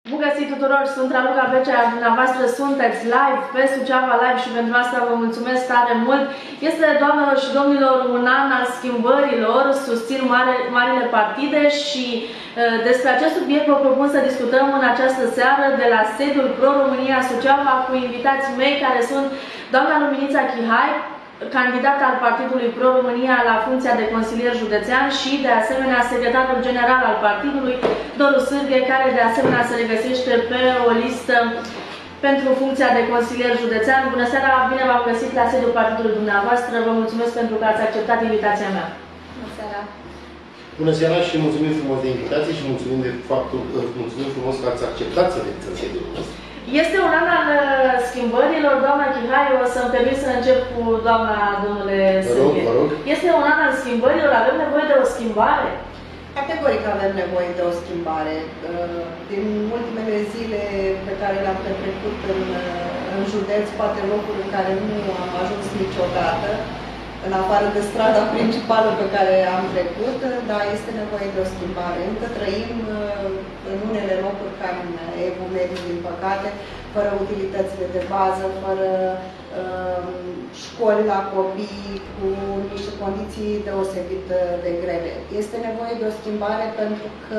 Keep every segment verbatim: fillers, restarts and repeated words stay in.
Bun găsit tuturor, sunt Raluca Becea, dumneavoastră sunteți live pe Suceava Live și pentru asta vă mulțumesc tare mult. Este, doamnelor și domnilor, un an al schimbărilor, susțin mare, marile partide și uh, despre acest subiect vă propun să discutăm în această seară de la sediul Pro-România Suceava cu invitații mei care sunt doamna Luminița Chihai, candidat al Partidului Pro-România la funcția de consilier județean și, de asemenea, secretarul general al partidului, Doru Sârghe, care, de asemenea, se regăsește pe o listă pentru funcția de consilier județean. Bună seara, bine v-am găsit la sediul partidului dumneavoastră. Vă mulțumesc pentru că ați acceptat invitația mea. Bună seara! Bună seara și mulțumim frumos de invitație și mulțumim de faptul că mulțumim frumos că ați acceptat să veniți în sediul nostru. Este un an al schimbărilor, doamna Chihai, o să-mi permit să încep cu doamna, domnule Sârghe. Vă rog, vă rog. Este un an al schimbărilor, avem nevoie de o schimbare? Categoric avem nevoie de o schimbare. Din ultimele zile pe care le-am petrecut în, în județ, poate locuri în care nu am ajuns niciodată, în afară de strada principală pe care am trecut, dar este nevoie de o schimbare. Încă trăim în unele locuri ca în Evul Mediu, din păcate, fără utilitățile de bază, fără uh, școli la copii, cu niște condiții deosebit de grele. Este nevoie de o schimbare pentru că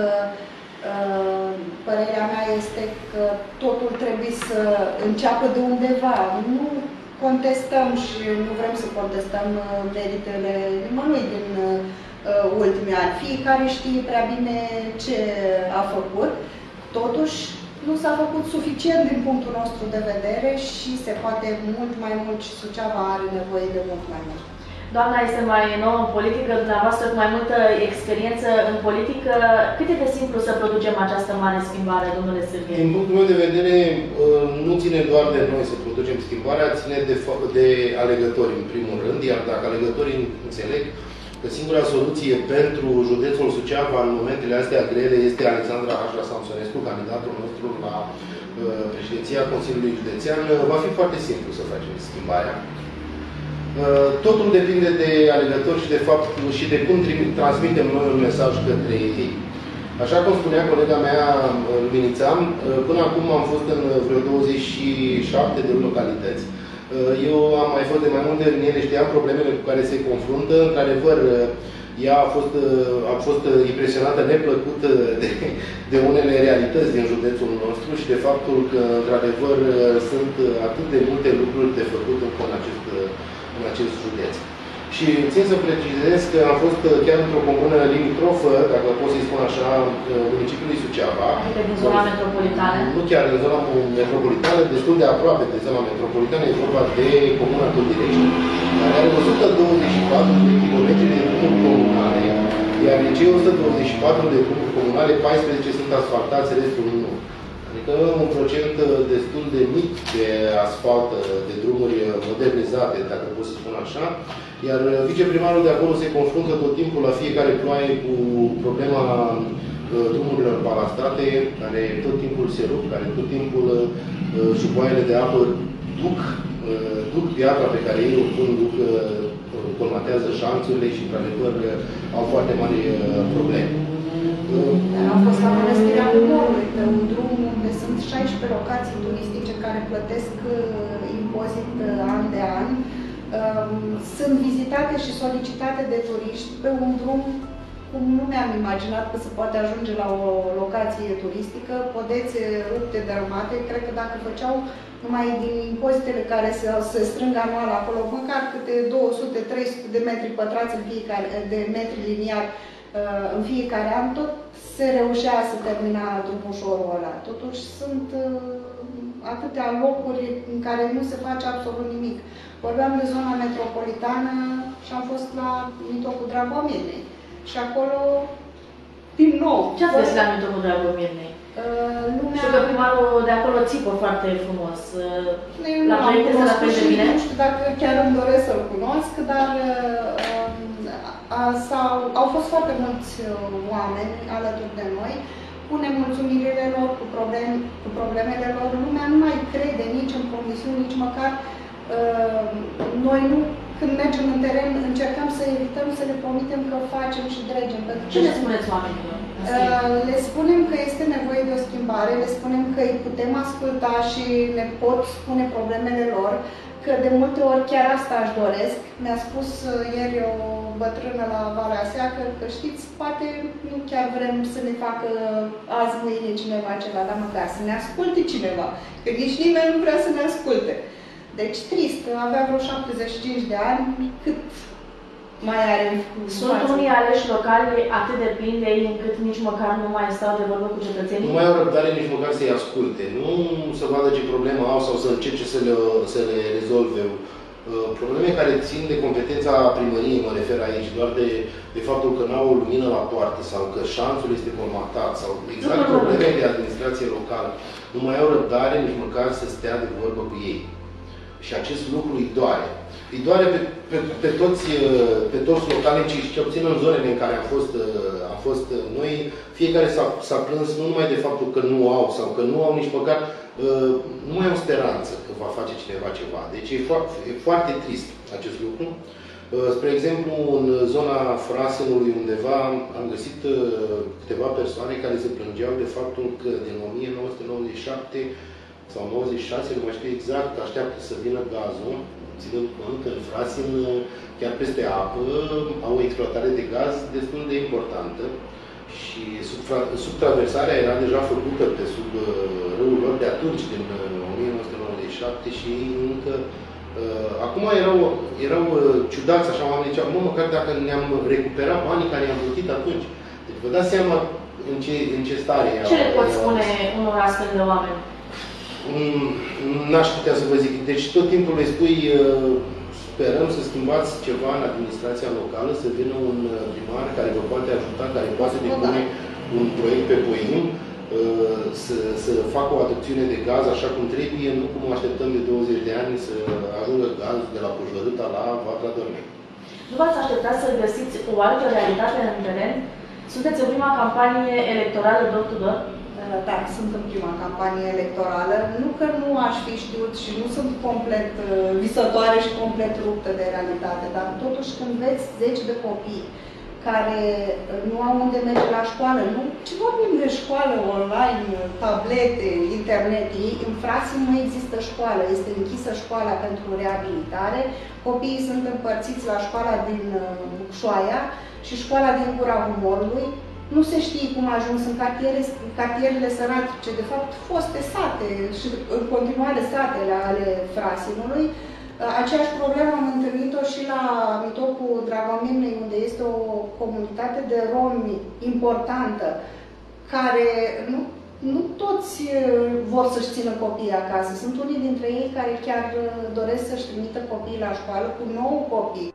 uh, părerea mea este că totul trebuie să înceapă de undeva. Nu contestăm și nu vrem să contestăm meritele nimănui din uh, ultimii ani. Fiecare știe prea bine ce a făcut. Totuși, nu s-a făcut suficient din punctul nostru de vedere și se poate mult mai mult și Suceava are nevoie de mult mai mult. Doamna este mai nouă în politică, dumneavoastră cu mai multă experiență în politică. Cât e de simplu să producem această mare schimbare, domnule Sârghe? Din punctul meu de vedere, nu ține doar de noi să producem schimbarea, ține de, de alegători în primul rând, iar dacă alegătorii înțeleg că singura soluție pentru județul Suceava în momentele astea grele este Alexandra Hașla Samsonescu, candidatul nostru la uh, președinția Consiliului Județean, va fi foarte simplu să facem schimbarea. Totul depinde de alegători și de fapt și de cum transmitem noi un mesaj către ei. Așa cum spunea colega mea, Luminița, până acum am fost în vreo douăzeci și șapte de localități. Eu am mai fost de mai multe în ele, știam problemele cu care se confruntă. Într-adevăr, ea a fost, a fost impresionată neplăcut de, de unele realități din județul nostru și de faptul că, într-adevăr, sunt atât de multe lucruri de făcut în acest în acest județ. Și țin să precizez că am fost chiar într-o comună limitrofă, dacă pot să-i spun așa, municipiului Suceava. Adică din zona metropolitană? Nu chiar din zona metropolitană, destul de aproape de zona metropolitană, e vorba de comuna Târgirești, care are o sută douăzeci și patru de kilometri de drumuri comunale, iar din cei o sută douăzeci și patru de drumuri comunale, paisprezece sunt asfaltați, restul nu. Adică un procent destul de mic de asfalt, de drumuri modernizate, dacă pot să spun așa. Iar viceprimarul de acolo se confruntă tot timpul, la fiecare ploaie, cu problema drumurilor balastate, care tot timpul se rup, care tot timpul șupoaiele de apă duc, duc piatra pe care ei o pun, duc, colmatează șanțurile și, într-adevăr, au foarte mari probleme. Am fost la Mănăstirea Umorului, pe un drum unde sunt șaisprezece locații turistice care plătesc impozit an de an. Sunt vizitate și solicitate de turiști pe un drum cum nu mi-am imaginat că se poate ajunge la o locație turistică, podețe rupte, dărâmate. Cred că dacă făceau numai din impozitele care se, se strâng anual acolo, măcar câte două sute trei sute de metri pătrați în fiecare, de metri liniari în fiecare an, tot se reușea să termina drumușorul ăla. Totuși sunt atâtea locuri în care nu se face absolut nimic. Vorbeam de zona metropolitană și am fost la Mitocul Dragomirnei. Și acolo, din nou... Ce ați găsit la Mitocul Dragomirnei? Uh, lumea... Știu că primarul de acolo țipă foarte frumos. Eu la proiecte se la fel de bine? Nu știu dacă chiar îmi doresc să-l cunosc, dar uh, a, sau, au fost foarte mulți oameni alături de noi, cu nemulțumirile lor, cu, problem, cu problemele lor. Lumea nu mai crede nici în promisiuni, nici măcar uh, noi nu, când mergem în teren, încercăm să evităm să le promitem că facem și dregem. Ce le spuneți oamenilor? Le spunem că este nevoie de o schimbare, le spunem că îi putem asculta și ne pot spune problemele lor, că de multe ori chiar asta își doresc. Mi-a spus ieri o bătrână la Valea Seacă că știți, poate nu chiar vrem să ne facă azi, mâine cineva ceva, dar măcar să ne asculte cineva, că nici nimeni nu vrea să ne asculte. Deci trist, avea vreo șaptezeci și cinci de ani, cât mai are în Sunt față. Unii aleși locali atât de plini de ei încât nici măcar nu mai stau de vorbă cu cetățenii? Nu mai au răbdare nici măcar să-i asculte. Nu să vadă ce probleme au sau să încerce să le, să le rezolve. Probleme care țin de competența primăriei, mă refer aici, doar de, de faptul că n-au o lumină la poartă sau că șanțul este formatat sau exact probleme de administrație locală. Nu mai au răbdare nici măcar să stea de vorbă cu ei. Și acest lucru îi doare. Îi doare pe, pe, pe, toți, pe toți localii, ci ce obțin în zonele în care am fost, am fost noi, fiecare s-a plâns nu numai de faptul că nu au sau că nu au nici măcar, nu mai au speranță că va face cineva ceva. Deci e foarte, e foarte trist acest lucru. Spre exemplu, în zona Frasenului undeva am găsit câteva persoane care se plângeau de faptul că din o mie nouă sute nouăzeci și șapte sau nouăzeci și șase, nu mai știu exact, așteaptă să vină gazul, ținând cont că în Frasin, chiar peste apă, au o exploatare de gaz destul de importantă și subtraversarea era deja făcută pe sub râul lor de atunci, din o mie nouă sute nouăzeci și șapte și încă uh, acum erau, erau ciudați, așa oamenii ziceau, mă, măcar dacă ne-am recuperat banii care i-am plătit atunci. Deci vă dați seama în ce, în ce stare erau. Ce le poți spune unor astfel de oameni? N-aș putea să vă zic. Deci tot timpul le spui, sperăm să schimbați ceva în administrația locală, să vină un primar care vă poate ajuta, care poate depune un proiect pe voim, să, să facă o adopțiune de gaz așa cum trebuie, nu cum așteptăm de douăzeci de ani să ajungă gaz de la Pujărâta la Vatra Dornei. Nu v-ați așteptat să găsiți o altă realitate în teren? Sunteți în prima campanie electorală door-to-door? Da, sunt în prima campanie electorală. Nu că nu aș fi știut și nu sunt complet visătoare și complet ruptă de realitate, dar totuși când vezi zeci de copii care nu au unde merge la școală, nu? Ce vorbim de școală online, tablete, internet? În Frasin nu există școală, este închisă școala pentru reabilitare, copiii sunt împărțiți la școala din Bucșoaia și școala din Gura Humorului. Nu se știe cum a ajuns în cartiere, cartierele sărace, de fapt foste sate și în continuare satele ale Frasinului. Aceeași problemă am întâlnit-o și la mitopul Dragomirnei, unde este o comunitate de romi importantă, care nu, nu toți vor să-și țină copiii acasă. Sunt unii dintre ei care chiar doresc să-și trimită copiii la școală cu nouă copii.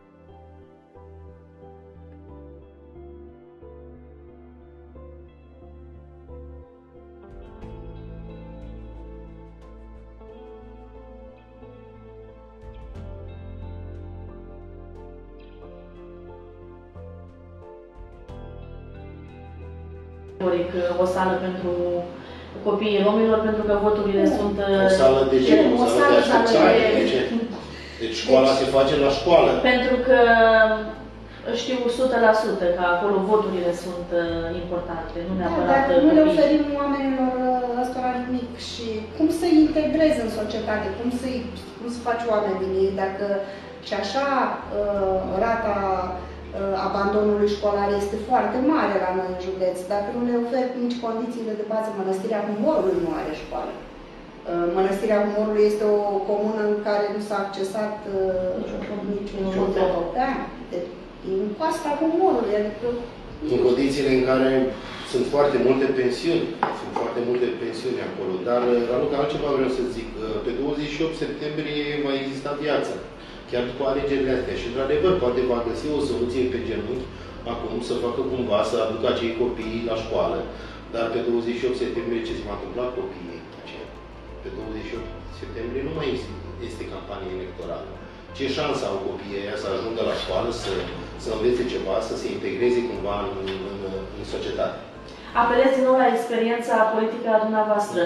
O sală pentru copiii romilor, pentru că voturile nu. sunt... O sală de ce? O sală de așteptare. De ce? Deci școala deci, se face la școală. Pentru că știu o sută la sută că acolo voturile sunt importante, nu neapărat da, dar nu le oferim oamenilor ăstora nimic și cum să-i integrezi în societate, cum să-i cum să faci oameni din ei, dacă și așa rata abandonului școlar este foarte mare la noi în județ. Dacă nu le oferi nici condițiile de bază, Mănăstirea Humorului nu are școală. Mănăstirea Humorului este o comună în care nu s-a accesat niciun european. Deci, în coasta Humorului, adică... În condițiile în care sunt foarte multe pensiuni, sunt foarte multe pensiuni acolo, dar, Raluca, altceva vreau să zic, pe douăzeci și opt septembrie va exista viață. Chiar după alegerile astea. Și, într-adevăr, poate va găsi o soluție pe genunchi acum să facă cumva să aducă acei copii la școală. Dar pe douăzeci și opt septembrie ce se va întâmpla copiii aceia? Pe douăzeci și opt septembrie nu mai este campanie electorală. Ce șansă au copiii aia să ajungă la școală, să, să învețe ceva, să se integreze cumva în, în, în societate? Apelez din nou la experiența politică a dumneavoastră.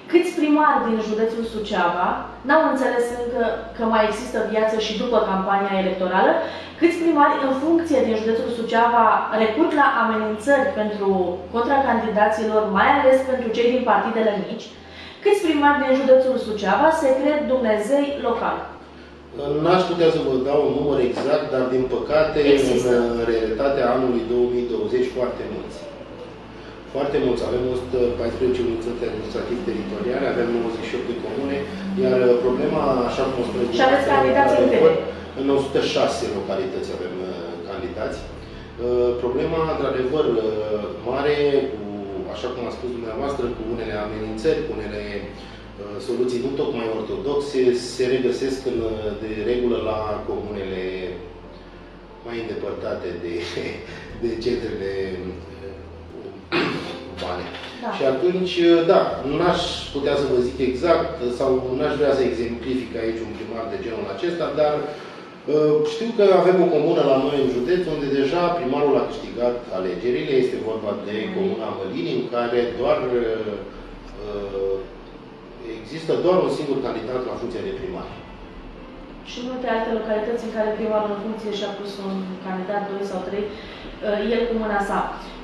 câți primari din județul Suceava n-au înțeles încă că mai există viață și după campania electorală, câți primari în funcție din județul Suceava recurg la amenințări pentru contracandidaților, mai ales pentru cei din partidele mici, câți primari din județul Suceava se cred Dumnezei local. N-aș putea să vă dau un număr exact, dar din păcate, există. În realitatea anului două mii douăzeci, foarte mulți. Foarte mulți. Avem o sută paisprezece unități administrativ-teritoriale, avem nouăzeci și opt de comune, iar problema, așa cum o spuneți... Și aveți candidați în câte? În o sută șase localități avem candidați. Problema, într-adevăr, mare, cu, așa cum a spus dumneavoastră, cu unele amenințări, cu unele soluții nu tocmai ortodoxe, se regăsesc în, de regulă la comunele mai îndepărtate de, de centrele urbane. Da. Și atunci, da, n-aș putea să vă zic exact, sau n-aș vrea să exemplific aici un primar de genul acesta, dar știu că avem o comună la noi în județ, unde deja primarul a câștigat alegerile. Este vorba de comuna Mălini, în care doar există doar un singur candidat la funcție de primar. Și multe alte localități în care primarul în funcție și-a pus un candidat, doi sau trei, el cu mâna sa.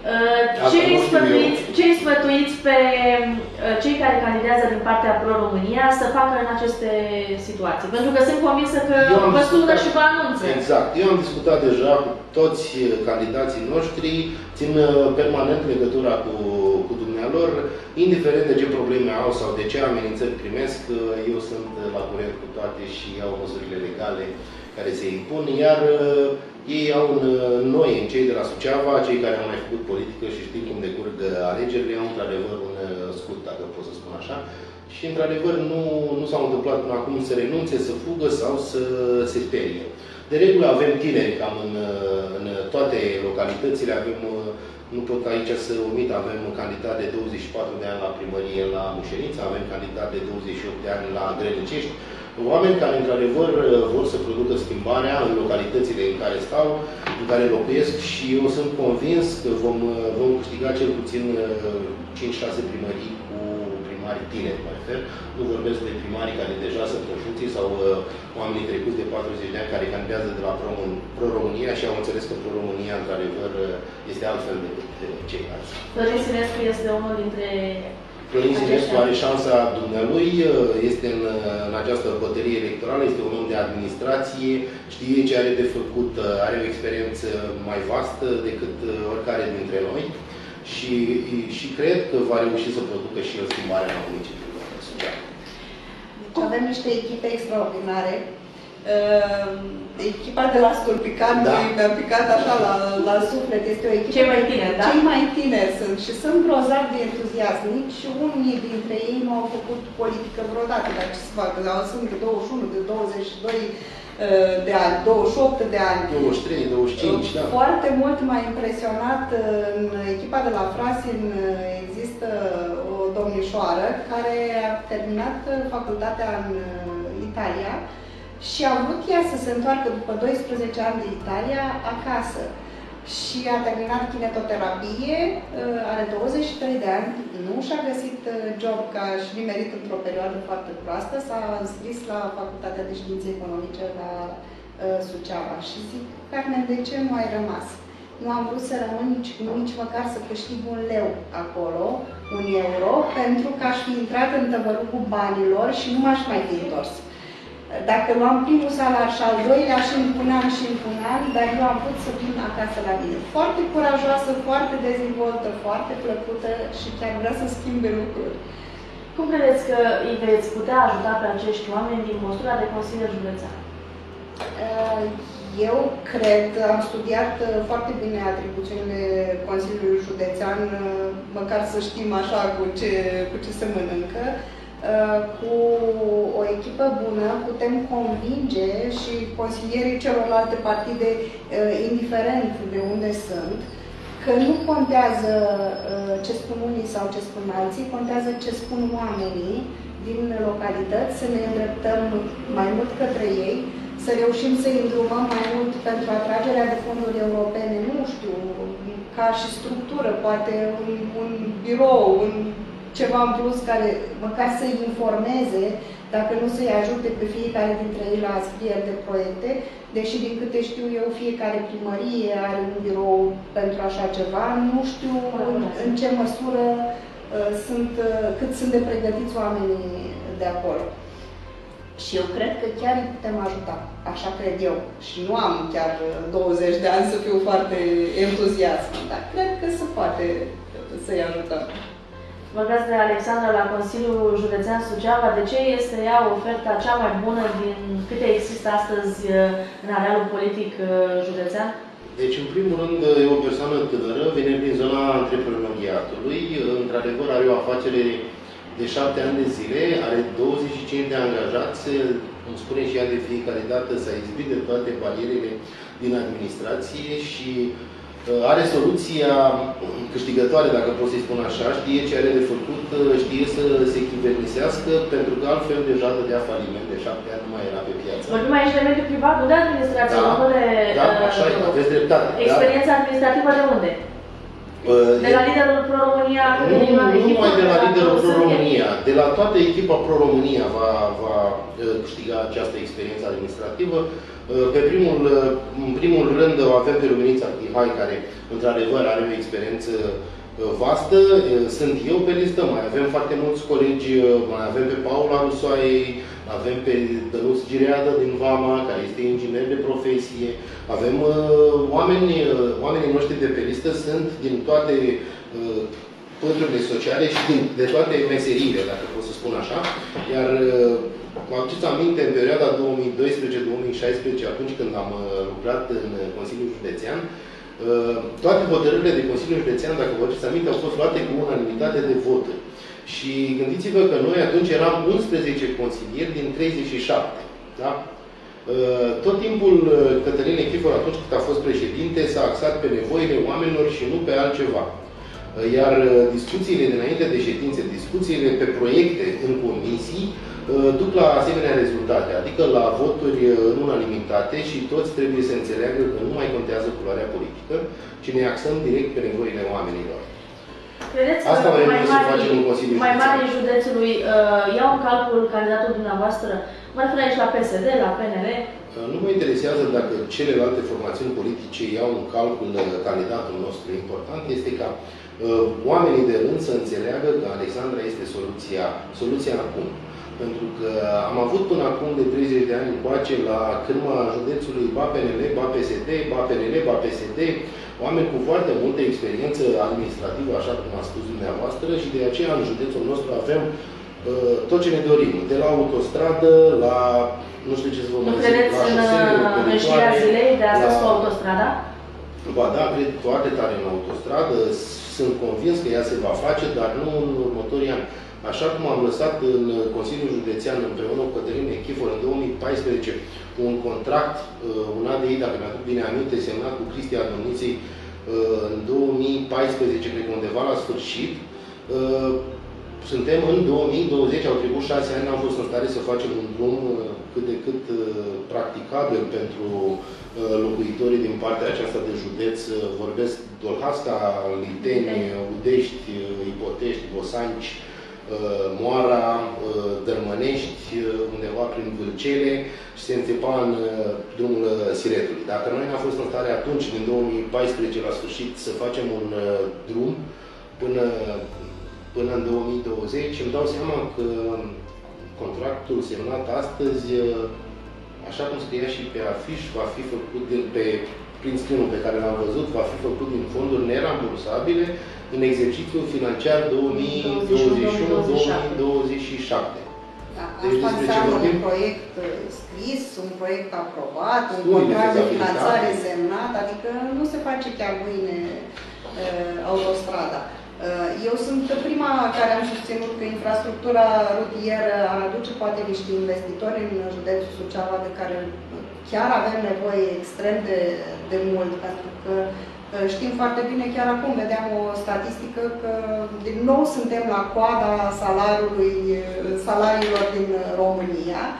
Ce îi sfătuiți, ce îi sfătuiți pe cei care candidează din partea Pro-România să facă în aceste situații? Pentru că sunt convinsă că vă sună și vă anunță. Exact. Eu am discutat deja cu toți candidații noștri, țin permanent legătura cu, cu dumnealor, indiferent de ce probleme au sau de ce amenințări primesc, eu sunt la curent cu toate și iau măsurile legale care se impun, iar ei au în noi, în cei de la Suceava, cei care au mai făcut politică și știm cum decurg alegerile, au într-adevăr un scut, dacă pot să spun așa. Și într-adevăr nu, nu s-au întâmplat până acum să renunțe, să fugă sau să se sperie. De regulă avem tineri cam în, în toate localitățile, avem, nu pot aici să omit, avem candidat de douăzeci și patru de ani la primărie la Mușenița, avem candidat de douăzeci și opt de ani la Grelicești, oameni care într-adevăr vor să producă schimbarea în localitățile în care stau, în care locuiesc, și eu sunt convins că vom, vom câștiga cel puțin cinci șase primării cu primari tineri, mă refer. Nu vorbesc de primarii care deja sunt în funcție sau uh, oamenii trecuți de patruzeci de ani care candidează de la Pro-România și au înțeles că Pro-România într-adevăr este altfel decât ceilalți. Florin Sinescu este unul dintre... Florin Sinescu are șansa dumnealui, este în, în această bătălie electorală, este un om de administrație, știe ce are de făcut, are o experiență mai vastă decât oricare dintre noi și, și cred că va reuși să producă și o schimbare la municipiul Suceava. Deci avem niște echipe extraordinare. Uh, echipa de la Stulpican, da. Mi-a picat așa la, la suflet, este o echipă... Cei mai tineri, da? Cei mai tineri sunt și sunt grozavi de entuziasmici și unii dintre ei nu au făcut politică vreodată, dar ce să facă, sunt de douăzeci și unu, de douăzeci și doi de ani, douăzeci și opt de ani. douăzeci și trei, douăzeci și cinci, da. Foarte mult m-a impresionat, în echipa de la Frasin există o domnișoară care a terminat facultatea în Italia și a vrut ea să se întoarcă după doisprezece ani de Italia acasă. Și a terminat kinetoterapie, are douăzeci și trei de ani, nu și-a găsit job ca și nimerit într-o perioadă foarte proastă, s-a înscris la Facultatea de Științe Economice la uh, Suceava. Și zic, Carmen, de ce nu ai rămas? Nu am vrut să rămân nici, nici măcar să câștig un leu acolo, un euro, pentru că aș fi intrat în tăvărucul banilor și nu m-aș mai fi întors. Dacă luam primul salar și al doilea și îmi puneam și îmi puneam, dar eu am vrut să vin acasă la mine. Foarte curajoasă, foarte dezvoltă, foarte plăcută și chiar vrea să schimbe lucruri. Cum credeți că îi veți putea ajuta pe acești oameni din postura de consilier județean? Eu cred, am studiat foarte bine atribuțiunile Consiliului Județean, măcar să știm așa cu ce, cu ce se mănâncă. Cu o echipă bună putem convinge și consilierii celorlalte partide, indiferent de unde sunt, că nu contează ce spun unii sau ce spun alții, contează ce spun oamenii din localități, să ne îndreptăm mai mult către ei, să reușim să îi îndrumăm mai mult pentru atragerea de fonduri europene, nu știu, ca și structură, poate un, un birou, un ceva în plus care măcar să-i informeze, dacă nu să-i ajute pe fiecare dintre ei la scrieri de proiecte, deși din câte știu eu, fiecare primărie are un birou pentru așa ceva, nu știu în, în ce măsură uh, sunt, uh, cât sunt de pregătiți oamenii de acolo. Și eu cred că chiar îi putem ajuta, așa cred eu. Și nu am chiar douăzeci de ani să fiu foarte entuziasm, dar cred că se poate să-i ajutăm. Vorbeați de Alexandra la Consiliul Județean Suceava. De ce este ea oferta cea mai bună din câte există astăzi în arealul politic județean? Deci, în primul rând, e o persoană tânără, vine din zona antreprenoriatului. Într-adevăr, are o afacere de șapte ani de zile, are douăzeci și cinci de angajați, îmi spune și ea de fiecare dată, s-a izbit de toate barierele din administrație și are soluția câștigătoare, dacă pot să-i spun așa, știe ce are de făcut, știe să se chivernisească, pentru că altfel deja dădea faliment, de șapte ani nu mai era pe piață. Vorbim aici de mediul privat, nu de administrație, da, nu de... Da, așa e, aveți dreptate. Experiența da. administrativă de unde? De la liderul Pro-România? Nu, nu numai de la liderul Pro-România, de la toată echipa Pro-România va, va câștiga această experiență administrativă. Pe primul, în primul rând o avem pe Luminița Mihai, care într-adevăr are o experiență vastă. Sunt eu pe listă, mai avem foarte mulți colegi, mai avem pe Paula Rusoaie, avem pe Dănuț Gireadă din Vama, care este inginer de profesie. Avem uh, oameni, uh, oamenii noștri de pe listă sunt din toate uh, păturile sociale și din, de toate meseriile, dacă pot să spun așa. Iar uh, mă aduceți aminte, în perioada două mii doisprezece două mii șaisprezece, atunci când am uh, lucrat în Consiliul Județean, uh, toate hotărârile de Consiliul Județean, dacă vă aduceți aminte, au fost luate cu unanimitate de voturi. Și gândiți-vă că noi atunci eram unsprezece consilieri din treizeci și șapte. Da? Tot timpul Cătălin Nichifor, atunci când a fost președinte, s-a axat pe nevoile oamenilor și nu pe altceva. Iar discuțiile dinainte de ședințe, discuțiile pe proiecte în comisii, duc la asemenea rezultate, adică la voturi în unanimitate și toți trebuie să înțeleagă că nu mai contează culoarea politică, ci ne axăm direct pe nevoile oamenilor. Credeți Asta că mai, să facem în Consiliul mai mari județului uh, iau în calcul candidatul dumneavoastră? Mă refer aici la P S D, la P N L? Nu mă interesează dacă celelalte formațiuni politice iau în calcul candidatul nostru. Important este ca uh, oamenii de rând să înțeleagă că Alexandra este soluția, soluția acum. Pentru că am avut până acum de treizeci de ani încoace la cârma județului ba P N L, ba P S D, ba P N L, ba P S D, oameni cu foarte multă experiență administrativă, așa cum a spus dumneavoastră, și de aceea în județul nostru avem uh, tot ce ne dorim. De la autostradă, la, nu știu ce să vă mai zic, la șosele, în știrea zilei de astăzi cu autostrada? Ba da, cred foarte tare în autostradă, sunt convins că ea se va face, dar nu în următorii ani. Așa cum am lăsat în Consiliul Județean împreună cu Cătălin Nichifor în două mii paisprezece un contract, un A D I, dacă mi-aduc bine aminte, semnat cu Cristian Domniței în două mii paisprezece, cred că undeva la sfârșit. Suntem în două mii douăzeci, au trecut șase ani, n-am fost în stare să facem un drum cât de cât practicabil pentru locuitorii din partea aceasta de județ. Vorbesc Dolhasca, Liteni, Udești, Ipotești, Bosanci, Moara, Dărmănești, undeva prin Vâlcele și se înțepa în drumul Siretului. Dacă noi n-am fost în stare atunci, din două mii paisprezece la sfârșit, să facem un drum până, până în două mii douăzeci, îmi dau seama că contractul semnat astăzi, așa cum scria și pe afiș, va fi făcut de, pe prin screen-ul pe care l-am văzut, va fi făcut din fonduri nerambursabile în exercițiul financiar două mii douăzeci și unu două mii douăzeci și șapte. Da, asta înseamnă un proiect scris, un proiect aprobat, un contract de finanțare semnat, adică nu se face chiar mâine uh, autostrada. Uh, eu sunt prima care am susținut că infrastructura rutieră ar aduce poate niște investitori în județul Suceava de care chiar avem nevoie extrem de, de mult, pentru că știm foarte bine, chiar acum vedeam o statistică că din nou suntem la coada salariului, salariilor din România.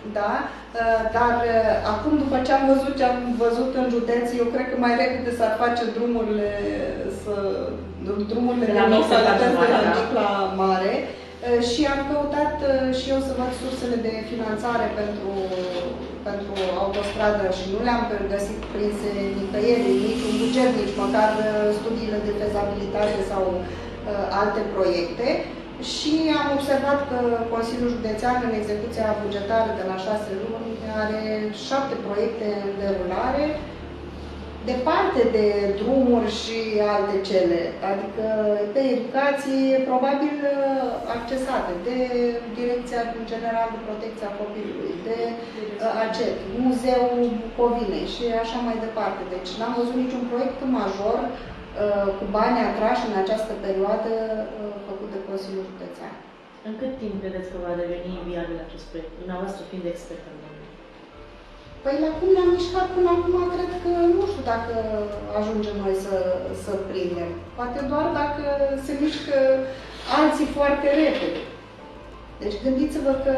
Da, dar acum, după ce am văzut ce am văzut în județ, eu cred că mai repede s-ar face drumurile, să, drumurile de mic să de la mic la mare. Și am căutat și eu să văd sursele de finanțare pentru, pentru autostradă și nu le-am găsit prinse nicăieri, nici un buget, nici măcar studiile de fezabilitate sau uh, alte proiecte. Și am observat că Consiliul Județean, în execuția bugetară de la șase luni, are șapte proiecte în derulare, departe de drumuri și alte cele, adică pe educație, probabil accesate de Direcția Generală de Protecție a Copilului, de A C E T, Muzeul Bucovinei și așa mai departe. Deci n-am văzut niciun proiect major cu bani atrași în această perioadă făcut de Consiliul Județean. În cât timp credeți că va deveni viabil acest proiect, dumneavoastră fiind expert în domeniu? Păi la cum ne-am mișcat până acum, cred că nu știu dacă ajungem noi să, să prindem. Poate doar dacă se mișcă alții foarte repede. Deci gândiți-vă că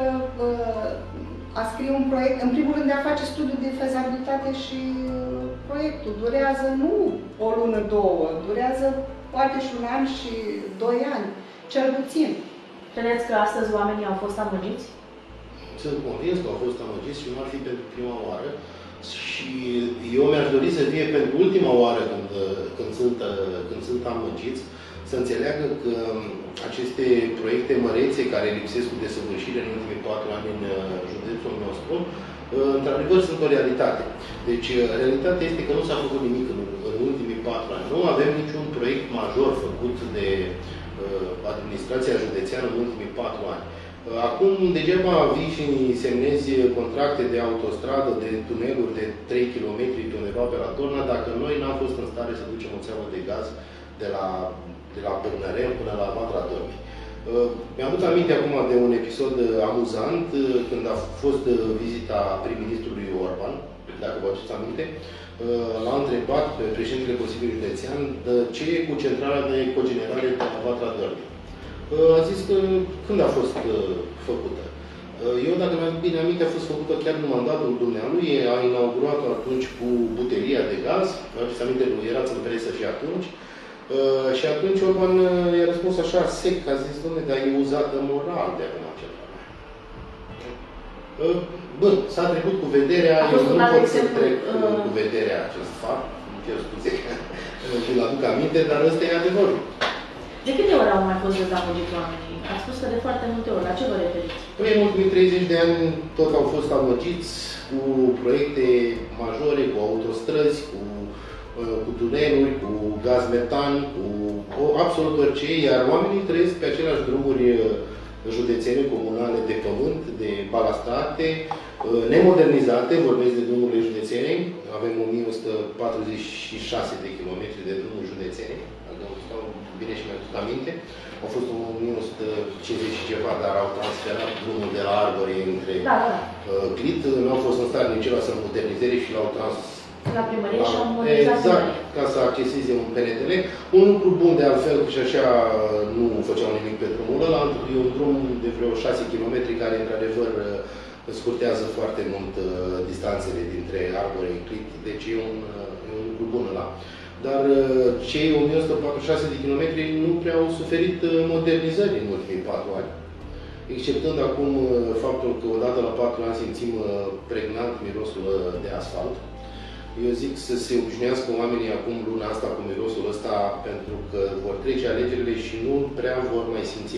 a scrie un proiect, în primul rând de a face studiul de fezabilitate și proiectul durează nu o lună, două, durează poate și un an și doi ani, cel puțin. Credeți că astăzi oamenii au fost amăgiți? Sunt convins că au fost amăgiți și nu ar fi pentru prima oară. Și eu mi-aș dori să fie pentru ultima oară când, când, sunt, când sunt amăgiți, să înțeleagă că aceste proiecte mărețe care lipsesc cu desăvârșire în ultimii patru ani în județul nostru, într-adevăr sunt o realitate. Deci, realitatea este că nu s-a făcut nimic în, în ultimii patru ani. Nu avem niciun proiect major făcut de uh, administrația județeană în ultimii patru ani. Acum, degeaba vii și semnezi contracte de autostradă, de tuneluri de trei kilometri pe undeva pe la Dorna, dacă noi n-am fost în stare să ducem o țeavă de gaz de la, de la Bârnărel până la Vatra Dornei. Mi-am adus aminte acum de un episod amuzant, când a fost vizita prim-ministrului Orban, dacă vă aduceți aminte, l-a întrebat pe președintele Consiliului Județean ce e cu centrala de cogenerare de la Vatra Dornei. A zis că când a fost făcută. Eu, dacă mi-am bine aminte, a fost făcută chiar în mandatul dumnealui, a inaugurat-o atunci cu butelia de gaz, mi-aduceți aminte, erați în presă și atunci, și atunci Orban i-a răspuns așa sec, a zis, dom'le, dar e uzată moral de acum centrala. Bun, s-a trecut cu vederea, eu nu pot să trec cu vederea acest fapt, îmi cer scuze că îl aduc aminte, dar ăsta e adevărul. De câte ori au mai fost dezamăgiți oamenii? Ați spus că de foarte multe ori. La ce vă referiți? Păi, în ultimii treizeci de ani tot au fost amăgiți cu proiecte majore, cu autostrăzi, cu, cu tuneluri, cu gaz metan, cu absolut orice, iar oamenii trăiesc pe aceleași drumuri județene, comunale, de pământ, de balastrate, nemodernizate, vorbesc de drumurile județene. Avem o mie o sută patruzeci și șase de kilometri de drumuri județene. Bine și mi-aduc aminte. Au fost o mie o sută cincizeci și ceva, dar au transferat drumul de la Arbore între da, da. uh, Clit. Nu au fost în stare nici la să modernizeze și l-au trans la primărie la... și au modernizat exact, ca să acceseze un P N T L. Un lucru bun de altfel, și așa nu făceau nimic pe drumul ăla. E un drum de vreo șase kilometri care, într-adevăr, scurtează foarte mult uh, distanțele dintre Arbore și Clit. Deci e un, uh, e un lucru bun ăla. Dar cei o mie o sută patruzeci și șase de kilometri nu prea au suferit modernizări în ultimii patru ani. Exceptând acum faptul că odată la patru ani simțim pregnant mirosul de asfalt. Eu zic să se obișnuiască oamenii acum luna asta cu mirosul ăsta, pentru că vor trece alegerile și nu prea vor mai simți.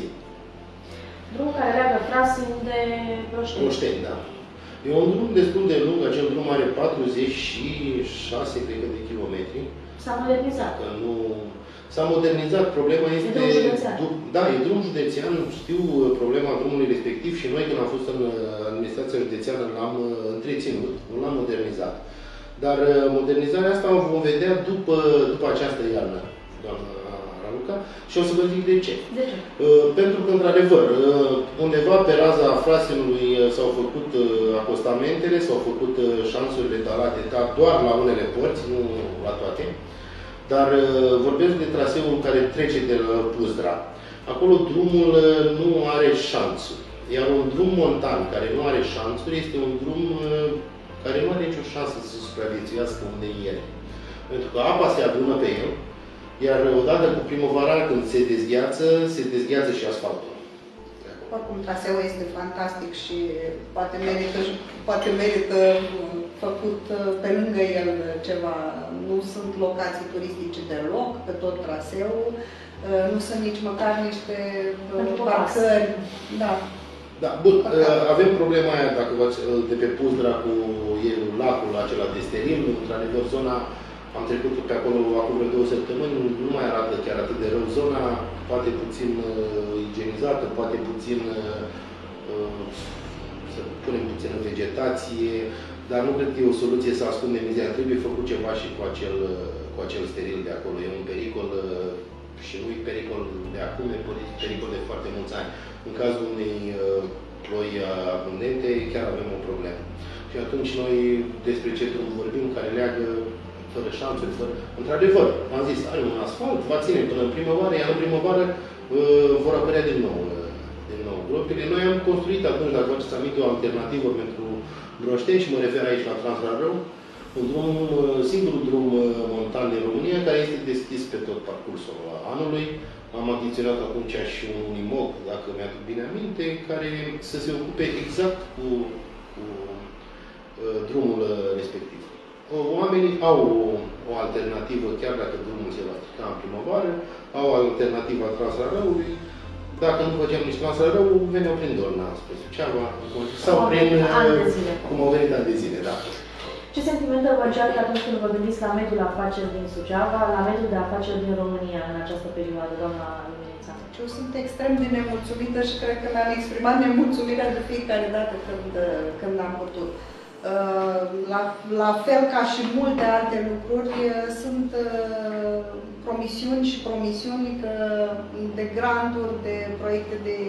Drumul care leagă Frasin de Roșteni. Roșteni, da. E un drum destul de lung, acel drum are patruzeci și șase, cred că, de kilometri. S-a modernizat. Nu... S-a modernizat. Problema este... E drum județean. Da, e drum județean. Știu problema drumului respectiv și noi, când am fost în administrația județeană, l-am întreținut, nu l-am modernizat. Dar modernizarea asta o vom vedea după, după această iarnă, doamna Raluca, și o să vă zic de ce. De ce? Pentru că, într-adevăr, undeva pe raza Frasinului s-au făcut acostamentele, s-au făcut șansurile talate, dar doar la unele părți, nu la toate. Dar vorbesc de traseul care trece de la Puzdra. Acolo drumul nu are șansuri. Iar un drum montan care nu are șanțuri este un drum care nu are nicio șansă să supraviețuiască unde e. Pentru că apa se adună pe el, iar odată cu primăvara, când se dezgheață, se dezgheață și asfaltul. Oricum, traseul este fantastic și poate merită, poate merită făcut pe lângă el ceva. Nu sunt locații turistice deloc pe tot traseul, nu sunt nici măcar niște parcări. Da. Da, bun, avem problema aia, dacă de pe Puzdra cu lacul acela de steril, într-adevăr zona, am trecut pe acolo acum vreo două săptămâni, nu mai arată chiar atât de rău. Zona poate puțin uh, igienizată, poate puțin, uh, să punem puțin în vegetație, dar nu cred că e o soluție să ascundem mizea. Trebuie făcut ceva și cu acel, cu acel steril de acolo. E un pericol uh, și nu e pericol de acum, e pericol de foarte mulți ani. În cazul unei uh, ploi abundente, chiar avem o problemă. Și atunci noi despre ce drum vorbim, care leagă fără șanțuri, fără... Într-adevăr, am zis, are un asfalt, va ține până în primăvară, iar în primăvară uh, vor apărea din nou, uh, din nou gropile. Noi am construit atunci, dacă vă aduceți aminte, o alternativă pentru Broșteni și mă refer aici la Transrarău, un drum, uh, singurul drum uh, montan din România care este deschis pe tot parcursul anului. Am adiționat atunci și un unimog, dacă mi-aduc bine aminte, care să se ocupe exact cu, cu uh, drumul respectiv. Oamenii au o, o alternativă, chiar dacă drumul se va strica în primăvară, au o alternativă a Transrarăului. Dacă nu făceam nici Transrarău, veneau prin Dorna spre Suceava, sau prin, cum au venit ani de zile, da. Ce sentimente vă încearcă atunci când vă gândiți la mediul afaceri din Suceava, la mediul de afaceri din România în această perioadă, doamna Luminița? Eu sunt extrem de nemulțumită și cred că mi-am exprimat nemulțumirea de fiecare dată când, când am putut. La, la fel ca și multe alte lucruri, sunt promisiuni și promisiuni de granturi, de proiecte de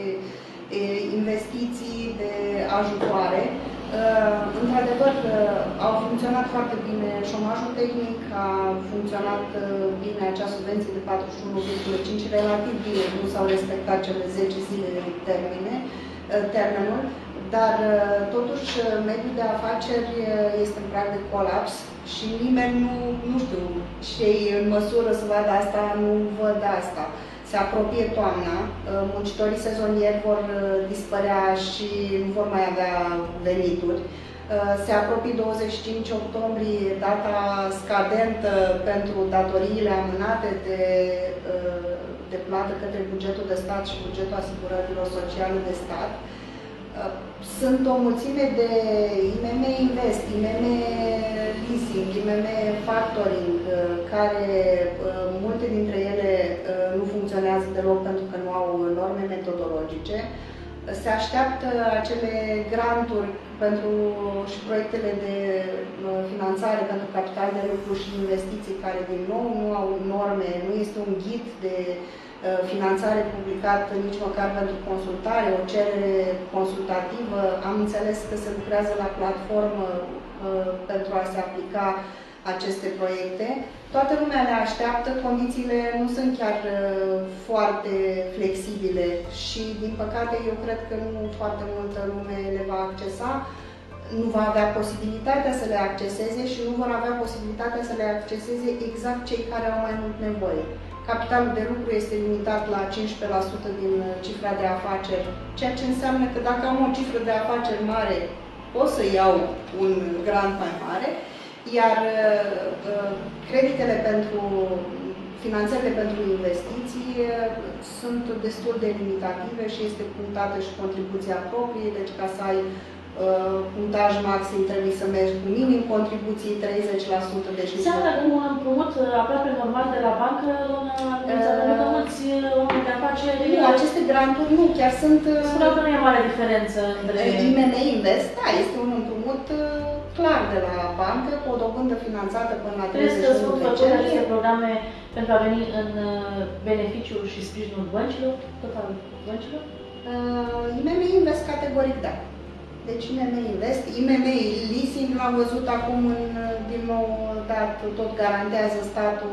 investiții, de ajutoare. Într-adevăr, au funcționat foarte bine șomajul tehnic, a funcționat bine acea subvenție de patruzeci și unu virgulă cinci, relativ bine, nu s-au respectat cele zece zile de termine, termenul. Dar, totuși, mediul de afaceri este în prag de colaps și nimeni nu, nu știu, cei în măsură să vadă asta, nu văd asta. Se apropie toamna, muncitorii sezonieri vor dispărea și nu vor mai avea venituri. Se apropie douăzeci și cinci octombrie, data scadentă pentru datoriile amânate de, de plată către bugetul de stat și bugetul asigurărilor sociale de stat. Sunt o mulțime de I M M Invest, I M M Leasing, I M M Factoring, care multe dintre ele nu funcționează deloc pentru că nu au norme metodologice. Se așteaptă acele granturi pentru și proiectele de finanțare pentru capital de lucru și investiții care din nou nu au norme, nu este un ghid de finanțare publicat nici măcar pentru consultare, o cerere consultativă. Am înțeles că se lucrează la platformă uh, pentru a se aplica aceste proiecte. Toată lumea le așteaptă, condițiile nu sunt chiar uh, foarte flexibile și, din păcate, eu cred că nu foarte multă lume le va accesa, nu va avea posibilitatea să le acceseze și nu vor avea posibilitatea să le acceseze exact cei care au mai mult nevoie. Capitalul de lucru este limitat la cincisprezece la sută din cifra de afaceri, ceea ce înseamnă că dacă am o cifră de afaceri mare, pot să iau un grant mai mare, iar uh, creditele pentru, finanțările pentru investiții uh, sunt destul de limitative și este punctată și contribuția proprie, deci ca să ai Uh, punctaj maxim trebuie să mergi cu minim contribuții treizeci la sută. Deci înseamnă că un împrumut aproape normal de la bancă, doamna Luminița, pentru că mulți oameni de afaceri... Nu, aceste granturi nu, chiar sunt... Spuneau că nu e mare diferență între... I M M Invest, da, este un împrumut clar de la bancă, cu o dobândă finanțată până la treizeci și unu decembrie. Aceste programe pentru a veni în beneficiul și sprijinul băncilor, tot al băncilor? Uh, I M M Invest categoric da. Deci I M M Invest, I M M Leasing l-am văzut acum în, din nou dat, tot garantează statul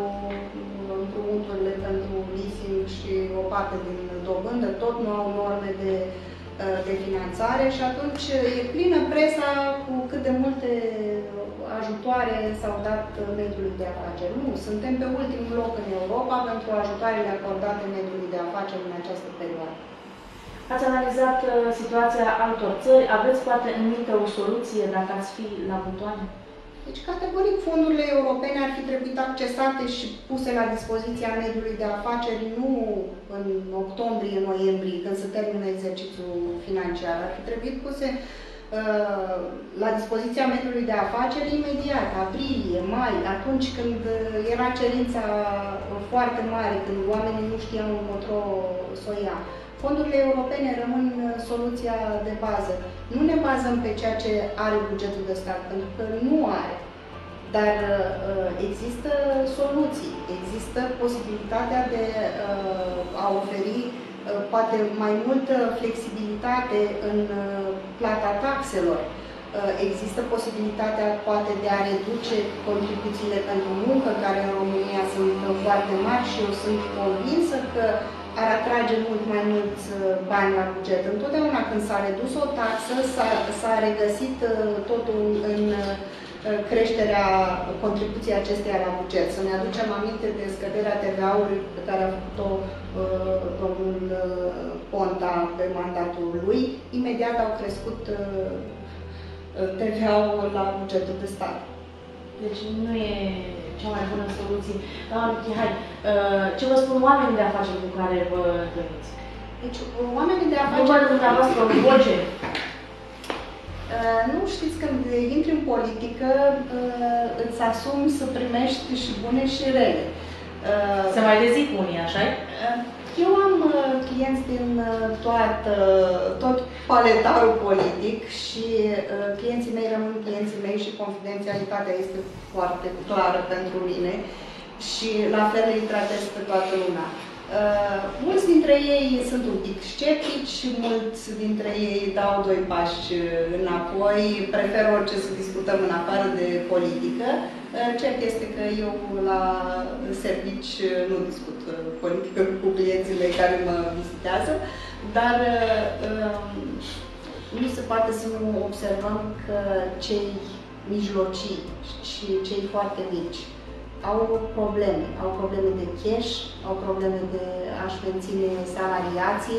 împrumuturile pentru leasing și o parte din dobândă, tot nu au norme de de finanțare și atunci e plină presa cu cât de multe ajutoare s-au dat mediului de afaceri. Nu, suntem pe ultimul loc în Europa pentru ajutoarele acordate mediului de afaceri în această perioadă. Ați analizat uh, situația altor țări? Aveți poate în minte o soluție dacă ați fi la butoane? Deci, categoric, fondurile europene ar fi trebuit accesate și puse la dispoziția mediului de afaceri nu în octombrie-noiembrie, când se termină exercițiul financiar. Ar fi trebuit puse uh, la dispoziția mediului de afaceri imediat, aprilie, mai, atunci când era cerința foarte mare, când oamenii nu știau încotro să o ia. Fondurile europene rămân soluția de bază. Nu ne bazăm pe ceea ce are bugetul de stat, pentru că nu are. Dar uh, există soluții, există posibilitatea de uh, a oferi uh, poate mai multă flexibilitate în uh, plata taxelor. Uh, există posibilitatea poate de a reduce contribuțiile pentru muncă, care în România sunt foarte mari și eu sunt convinsă că ar atrage mult mai mulți bani la buget. Întotdeauna când s-a redus o taxă, s-a regăsit totul în creșterea contribuției acesteia la buget. Să ne aducem aminte de scăderea T V A-ului pe care a făcut-o uh, domnul Ponta pe mandatul lui. Imediat au crescut uh, T V A-ul la bugetul de stat. Deci nu e cea mai bună soluție. Doamna Mihai, ce vă spun oamenii de afaceri cu care vă întâlniți? Deci, oamenii de afaceri... Nu văd dumneavoastră o voce. Nu știți, când intri în politică, îți asumi să primești și bune și rele. Se mai dezic unii, așa-i? Eu am clienți din toată, tot paletarul politic și clienții mei rămân clienții mei și confidențialitatea este foarte clară pentru mine și la fel îi tratez pe toată lumea. Uh, mulți dintre ei sunt un pic sceptici, mulți dintre ei dau doi pași înapoi, prefer orice să discutăm în afară de politică. Uh, cert este că eu la servici nu discut politică cu clienții mei care mă vizitează, dar uh, nu se poate să nu observăm că cei mijlocii și cei foarte mici au probleme, au probleme de cash, au probleme de a-și menține salariații.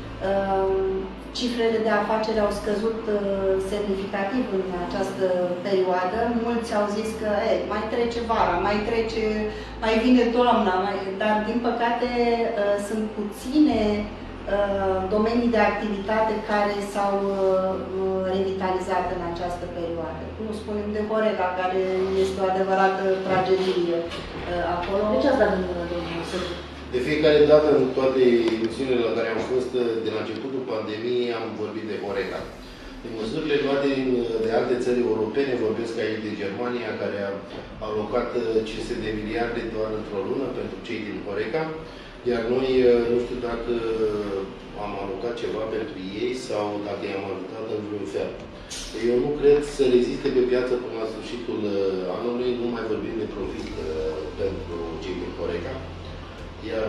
Cifrele de afaceri au scăzut semnificativ în această perioadă. Mulți au zis că ei, mai trece vara, mai trece, mai vine toamna, mai... dar din păcate sunt puține domenii de activitate care s-au revitalizat în această perioadă. Nu spunem de Horeca, care este o adevărată tragedie acolo. De ce ați dat în domnul Sărbu? De fiecare dată, în toate emisiunile la care am fost, de la începutul pandemiei, am vorbit de Horeca. De măsurile luate de alte țări europene, vorbesc aici de Germania, care a alocat cinci sute de miliarde doar într-o lună pentru cei din Horeca. Iar noi, nu știu dacă am alocat ceva pentru ei sau dacă i-am ajutat în vreun fel. Eu nu cred să reziste pe piață până la sfârșitul anului, nu mai vorbim de profit pentru cei din Horeca. Iar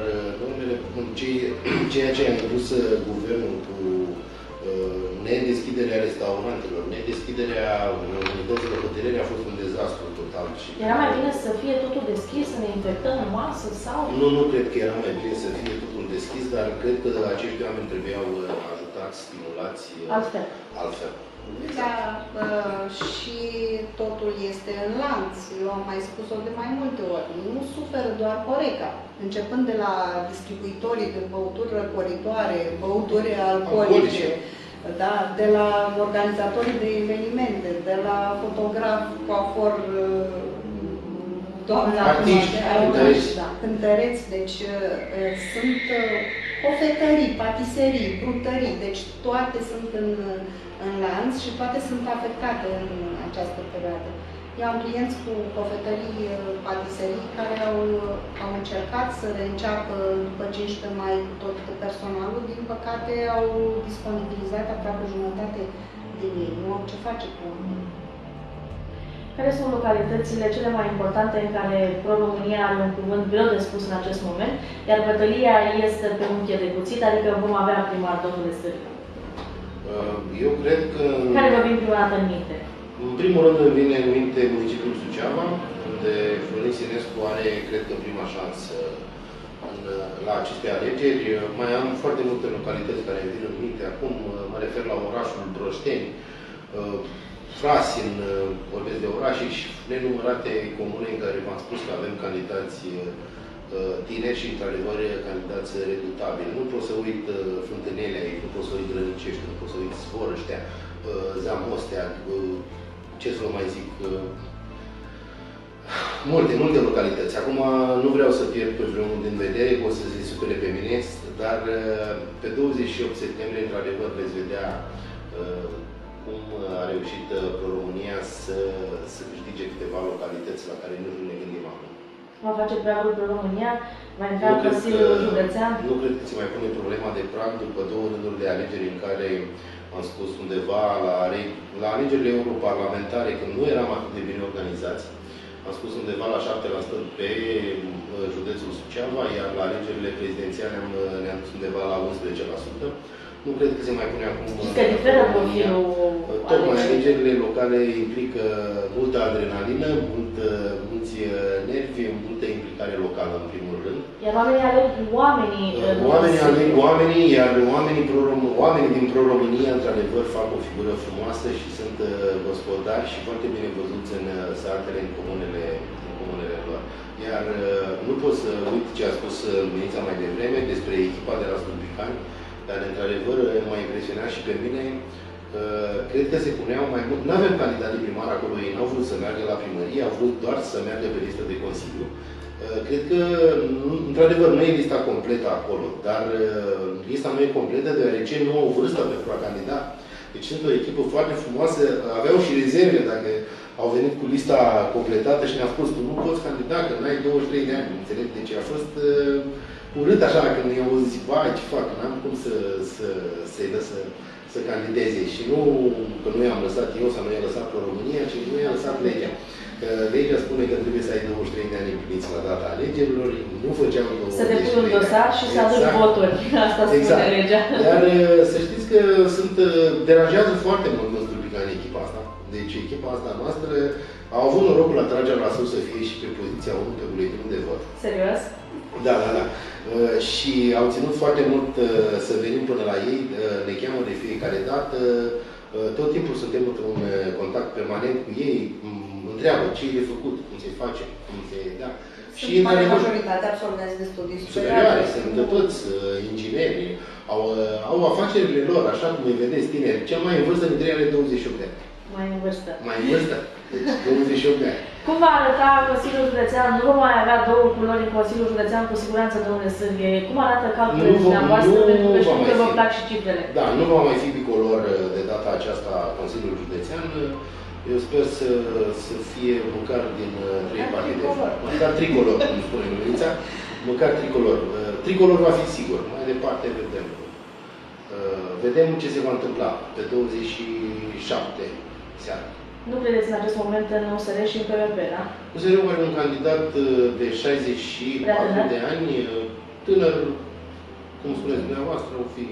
ceea ce a indus guvernul cu nedeschiderea restaurantelor, nedeschiderea unităților hoteliere a fost un dezastru total. Era mai bine să fie totul deschis, să ne infectăm în masă sau? Nu, nu cred că era mai bine să fie totul deschis, dar cred că acești oameni trebuiau ajutați, stimulați altfel. altfel. Da, uh, și totul este în lanț. Eu am mai spus-o de mai multe ori. Nu suferă doar Horeca. Începând de la distribuitorii de băuturi răcoritoare, băuturi alcoolice, da, de la organizatorii de evenimente, de la fotograf, coafor, doamna, artiști, cântăreți. Da, cântăreți. Deci uh, sunt uh, cofetării, patiserii, brutării, deci toate sunt în în lanț și toate sunt afectate în această perioadă. Eu am clienți cu cofetării, patiserii care au, au încercat să reînceapă după cincisprezece mai tot personalul. Din păcate au disponibilizat aproape jumătate din ei. Nu au ce face cu oamenii. Care sunt localitățile cele mai importante în care Pro-România are un cuvânt greu de spus în acest moment, iar bătălia este pe unghie de cuțit, adică vom avea primar, domnule Stârcă? Eu cred că... Care vă vin prima dată în minte? În primul rând îmi vine în minte municipiul Suceava, unde Florin Sinescu are, cred că, prima șansă în, la aceste alegeri. Mai am foarte multe localități care îmi vin în minte acum. Mă refer la orașul Broșteni, Frasin, vorbesc de orașe și nenumărate comune în care v-am spus că avem candidați tineri și, într-adevăr, candidați redutabili. Nu pot să uit Fântânelea, nu pot să uit Grănicești, nu pot să uit Sforăștea, Zamostea, ce să vă mai zic, multe, multe localități. Acum nu vreau să pierd pe vreunul din vedere, că o să se supere pe mine, dar pe douăzeci și opt septembrie, într-adevăr, veți vedea cum a reușit Pro-România să, să câștige câteva localități la care nu ne gândim acum. Va face pragul Pro-România? Va intra în Consiliul Județean? Nu cred că se mai pune problema de prag după două rânduri de alegeri în care am spus undeva la, la alegerile europarlamentare, când nu eram atât de bine organizați, am spus undeva la șapte la sută pe județul Suceava, iar la alegerile prezidențiale ne-am dus undeva la unsprezece la sută. Nu cred că se mai pune acum... Știți că diferă profilul Tocmai alegerile locale implică multă adrenalină, mult, mulți nervi, multă implicare locală, în primul rând. Iar oamenii aleg oamenii... Oamenii aleg oamenii, iar oamenii, oamenii din Pro-România, într-adevăr, fac o figură frumoasă și sunt gospodari și foarte bine văzuți în satele, în comunele, în comunele lor. Iar nu pot să uit ce a spus Luița mai devreme despre echipa de la Stâlpicani, dar, într-adevăr, m-a impresionat și pe mine. Cred că se puneau mai mult. Nu avem candidat de primar acolo, ei n-au vrut să meargă la primărie, au vrut doar să meargă pe listă de Consiliu. Cred că, într-adevăr, nu e lista completă acolo, dar lista nu e completă deoarece nu au vârstă pentru a candida. Deci sunt o echipă foarte frumoasă, aveau și rezerve dacă au venit cu lista completată și ne-a spus, tu nu poți candida, că n-ai douăzeci și trei de ani, înțeleg? Deci a fost urât așa când i-au zis, vai, ce fac, n-am cum să, să, să-i dă să, să candideze. Și nu că nu i-am lăsat eu sau nu i-a lăsat Pro-România, ci nu i-a lăsat legea. Că legea spune că trebuie să ai douăzeci și trei de ani împliniți la data alegerilor, nu făceau să depui un dosar și să aduci exact. Voturi. Asta spune exact. Legea. Dar să știți că sunt, deranjează foarte mult în Stâlpicani echipa asta. Deci echipa asta noastră a avut norocul la tragerea la sus să fie și pe poziția unu pe buletinul de vot. Serios? Da, da, da. Uh, și au ținut foarte mult uh, să venim până la ei, uh, ne cheamă de fiecare dată, uh, tot timpul suntem într-un uh, contact permanent cu ei, întreabă ce e de făcut, cum se face, cum se... Da. Sunt și mare majoritate absolvenți de studii superioare. Sunt toți uh, ingineri, au, uh, au afacerile lor, așa cum îi vedeți tineri, cel mai în vârstă dintre ele douăzeci și opt de ani. Mai în vârstă. Mai în vârstă. Deci douăzeci și opt de ani. Cum va arăta Consiliul Județean? Nu vom mai avea două culori în Consiliul Județean, cu siguranță, domnule Sârbie. Cum arată calculele dumneavoastră? Pentru că știu că vă plac și cifrele. Da, nu va mai fi bicolor de data aceasta Consiliul Județean. Eu sper să, să fie măcar din trei partide. Măcar tricolor, cum spune Luița. Măcar tricolor. Tricolor va fi sigur. Mai departe vedem. Vedem ce se va întâmpla pe douăzeci și șapte seara. Nu credeți în acest moment în U S R și în P V P, da? U S R-ul are un candidat de șaizeci și patru de ani, tânăr, cum spuneți dumneavoastră, o fi.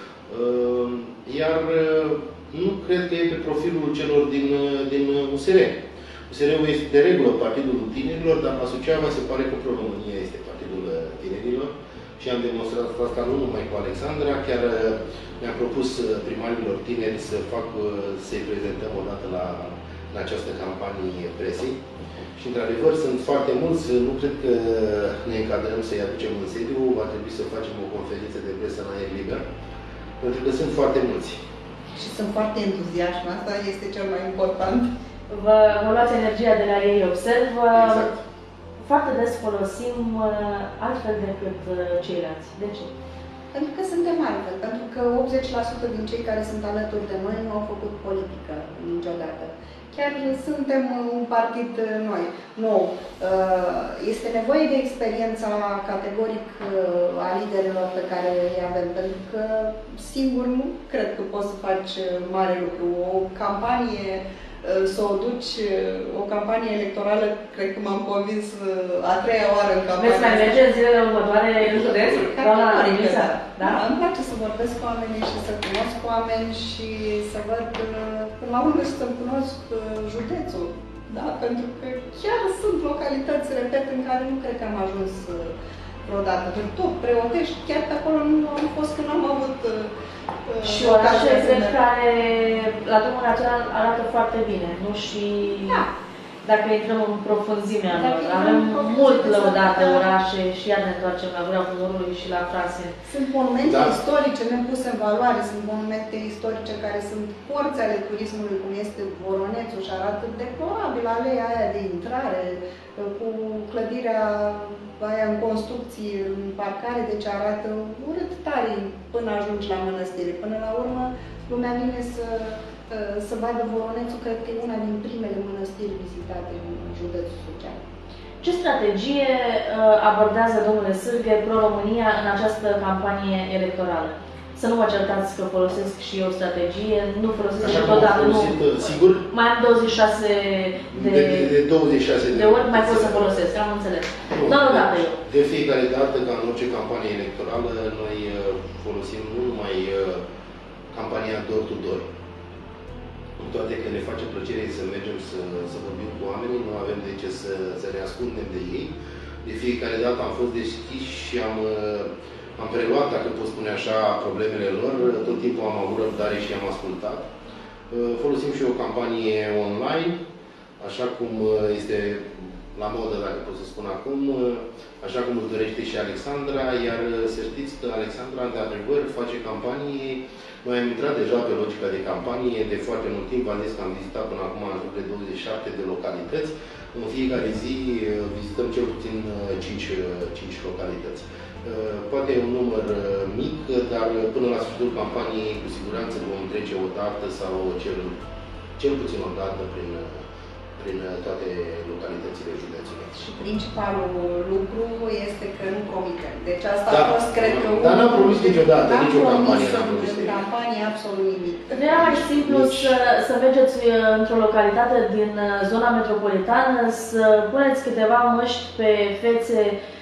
Iar nu cred că e pe profilul celor din, din U S R. U S R-ul este de regulă Partidul Tinerilor, dar la Suceava se pare că Pro-România este Partidul Tinerilor. Și am demonstrat asta nu numai cu Alexandra, chiar mi-am propus primarilor tineri să fac, să-i prezentăm o dată la, la această campanie presei. Și într-adevăr sunt foarte mulți, nu cred că ne încadrăm să-i aducem în sediu, va trebui să facem o conferință de presă în aer liber, pentru că sunt foarte mulți. Și sunt foarte entuziaști, asta este cel mai important. Vă, vă luați energia de la ei, observ. Exact. Foarte des folosim altfel decât ceilalți. De ce? Pentru că suntem altfel, pentru că optzeci la sută din cei care sunt alături de noi nu au făcut politică niciodată. Chiar suntem un partid noi, nou. Este nevoie de experiența categoric a liderilor pe care îi avem, pentru că singur nu cred că poți să faci mare lucru. O campanie să o duci o campanie electorală, cred că m-am convins a treia oară în campanie. Veți mai merge în zilele următoare în județ? Doamna Linița? Da? Îmi place să vorbesc cu oamenii și să cunosc oameni și să văd, până la urmă, și să-mi cunosc județul. Da? Pentru că chiar sunt localități, repet, în care nu cred că am ajuns vreodată. Tot Preotești, chiar pe acolo nu am fost când am avut și orașe, cred, care la drumul național arată foarte bine, nu? Și da. Dacă intrăm în profunzimea lor, avem mult lăudate orașe și iar ne întoarcem la Gura Murului și la Frase. Sunt monumente da. istorice nepuse în valoare, sunt monumente istorice care sunt porți ale turismului, cum este Voronețul și arată deplorabil aleea aia de intrare, cu clădirea aia în construcții, în parcare, deci arată urât tare până ajungi la mănăstire. Până la urmă, lumea vine să să vadă Voronețul, cred că e una din primele mănăstiri vizitate în județul Suceava. Ce strategie abordează, domnule Sârghe, Pro-România în această campanie electorală? Să nu mă certați că folosesc și eu strategie, nu folosesc și totodată, nu. Sigur? Mai am douăzeci și șase de, de, de, de, douăzeci și șase de, de ori, mai pot să folosesc, am înțeles. Nu, Doar o dată eu. De fiecare dată, ca în orice campanie electorală, noi folosim nu numai campania door-to-door. Cu toate că ne face plăcere să mergem să, să vorbim cu oamenii, nu avem de ce să, să ne ascundem de ei. De fiecare dată am fost deschiși și am, am preluat, dacă pot spune așa, problemele lor. Tot timpul am avut răbdare și am ascultat. Folosim și o campanie online, așa cum este la modă, dacă pot să spun acum, așa cum își dorește și Alexandra, iar să știți că Alexandra, de adevăr, face campanie. Noi am intrat deja pe logica de campanie de foarte mult timp, v-am zis că am vizitat până acum în jur de douăzeci și șapte de localități. În fiecare zi vizităm cel puțin cinci, cinci localități. Poate e un număr mic, dar până la sfârșitul campaniei cu siguranță vom trece o dată sau cel, cel puțin o dată prin, prin toate localitățile județului. Și principalul lucru este că nu promitem. Deci asta da, a fost, cred că, dar n-am promis niciodată, nicio campanie n-am promis. În campanie absolut nimic. Era mai simplu nici... să, să mergeți într-o localitate din zona metropolitană, să puneți câteva măști pe fețe